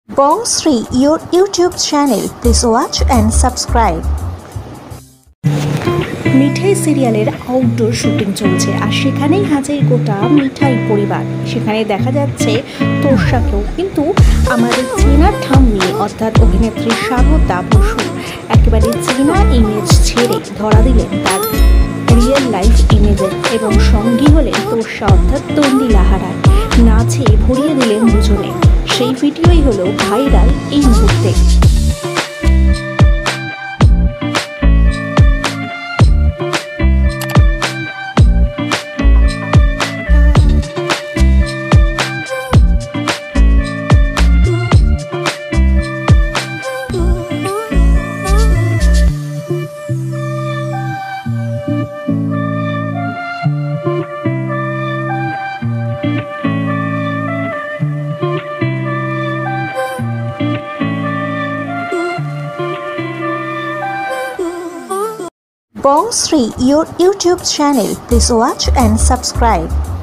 Sri, your YouTube channel. Please watch and subscribe. মিঠাই সিরিয়ালের outdoor shooting চলছে আর সেখানেই হাজির গোটা মিঠাই পরিবার। সেখানে দেখা যাচ্ছে তোষাকেও, কিন্তু আমাদের চেনা ঠাম্মি অর্থাৎ অভিনেত্রী স্বাগতা বসু একেবারে চেনা ইমেজ ছেড়ে ধরা দিলেন তার রিয়েল লাইফ ইমেজে এবং সঙ্গী হলেন তোষা অর্থাৎ তন্নি লাহারা। নাচে ভরিয়ে দিলেন দুজনে। সেই ভিডিওই হলো ভাইরাল এই মুহূর্তে। Sri, your YouTube channel. Please watch and subscribe.